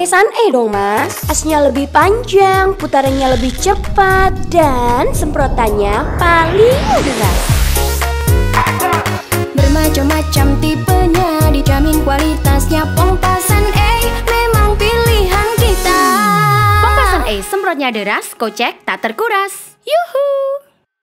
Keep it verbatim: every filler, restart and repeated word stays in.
Pempesan E dong mas. Asnya lebih panjang, putarannya lebih cepat, dan semprotannya paling deras. Bermacam-macam tipenya, dijamin kualitasnya. Pempesan E memang pilihan kita. Pempesan E, semprotnya deras, kocek tak terkuras. Yuhu!